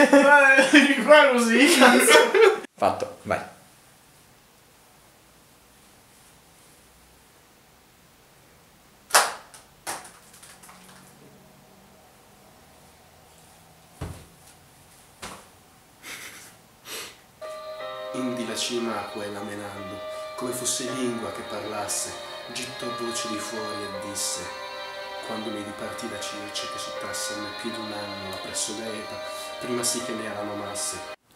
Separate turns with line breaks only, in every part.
Di qua così, cazzo.
Fatto, vai.
Indi la cima acqua e la menando, come fosse lingua che parlasse, gittò voce di fuori e disse: quando mi dipartì da Circe che sottrasse a me più d'un anno appresso l'Eta, prima sì che ne la mamasse.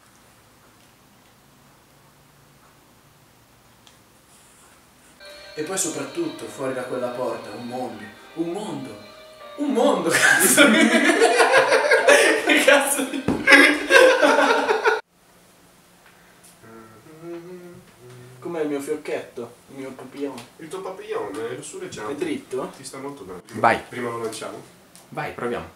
E poi soprattutto fuori da quella porta un mondo, cazzo!
Che cazzo di... Com'è il mio fiocchetto? Il mio papillon?
Il tuo papillon è lussureggiante.
È dritto?
Ti sta molto bene.
Vai.
Prima lo lanciamo.
Vai, proviamo.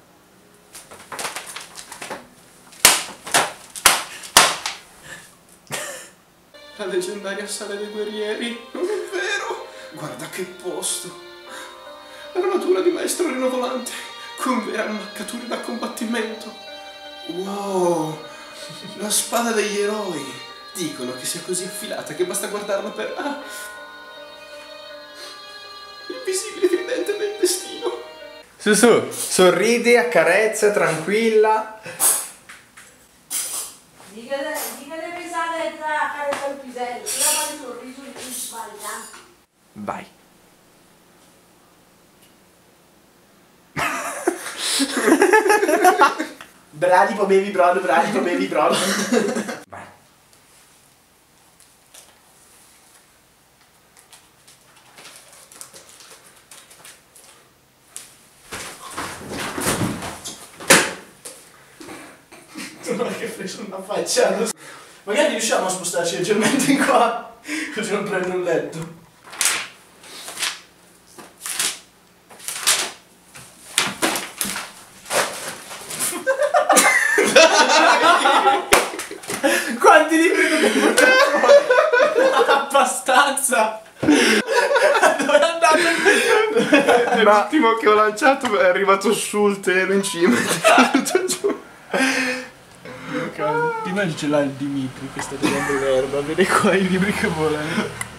La leggendaria sala dei guerrieri, non è vero? Guarda che posto! Armatura di maestro rinovolante, con vere ammaccature da combattimento. Wow! La spada degli eroi! Dicono che sia così affilata che basta guardarla per... Ah! Il visibile tridente del destino!
Su, sorridi, accarezza, tranquilla.
Dica le pesate tra carezza al pisello, io fare il sorriso di più sbagliato.
Vai.
Bradipo baby brodo, bradipo baby brodo.
Vai.
Ma che preso una faccia. Magari riusciamo a spostarci leggermente in qua, così non prendo un letto. Quanti libri dobbiamo portare fuori? Abbastanza! Dove è andato?
L'ultimo che ho lanciato è arrivato sul telo in cima ed è caduto giù.
Prima ce l'ha il Dimitri che sta tirando l'erba, vede qua i libri che volano.